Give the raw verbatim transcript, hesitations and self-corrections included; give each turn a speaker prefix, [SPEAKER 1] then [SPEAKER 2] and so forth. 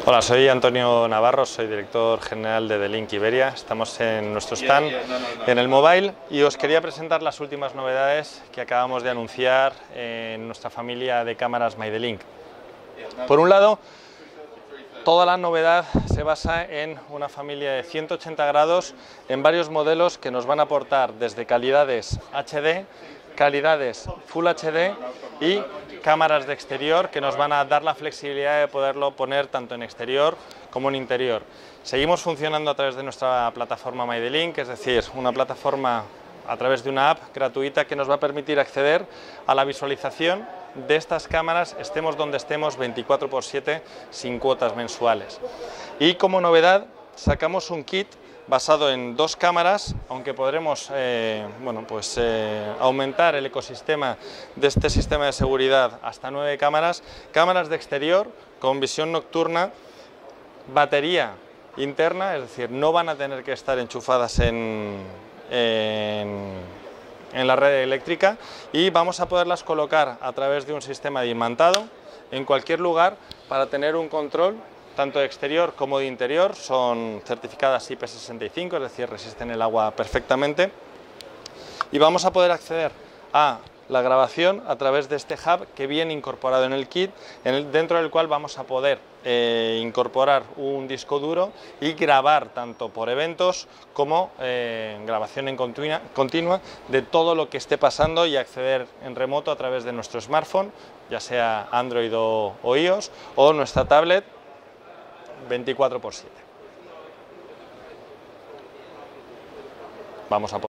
[SPEAKER 1] Hola, soy Antonio Navarro, soy director general de The Link Iberia. Estamos en nuestro stand, en el mobile, y os quería presentar las últimas novedades que acabamos de anunciar en nuestra familia de cámaras MyTheLink. Por un lado, toda la novedad se basa en una familia de ciento ochenta grados en varios modelos que nos van a aportar desde calidades H D, calidades Full H D y cámaras de exterior que nos van a dar la flexibilidad de poderlo poner tanto en exterior como en interior. Seguimos funcionando a través de nuestra plataforma MyTheLink, es decir, una plataforma a través de una app gratuita que nos va a permitir acceder a la visualización de estas cámaras, estemos donde estemos, veinticuatro por siete, sin cuotas mensuales. Y como novedad, sacamos un kit basado en dos cámaras, aunque podremos eh, bueno, pues, eh, aumentar el ecosistema de este sistema de seguridad hasta nueve cámaras, cámaras de exterior con visión nocturna, batería interna, es decir, no van a tener que estar enchufadas en, en, en la red eléctrica, y vamos a poderlas colocar a través de un sistema de imantado en cualquier lugar para tener un control tanto de exterior como de interior. Son certificadas I P sesenta y cinco, es decir, resisten el agua perfectamente, y vamos a poder acceder a la grabación a través de este hub que viene incorporado en el kit, en el, dentro del cual vamos a poder eh, incorporar un disco duro y grabar tanto por eventos como eh, grabación en continua, continua de todo lo que esté pasando, y acceder en remoto a través de nuestro smartphone, ya sea Android o, o iOS, o nuestra tablet veinticuatro por siete. Vamos a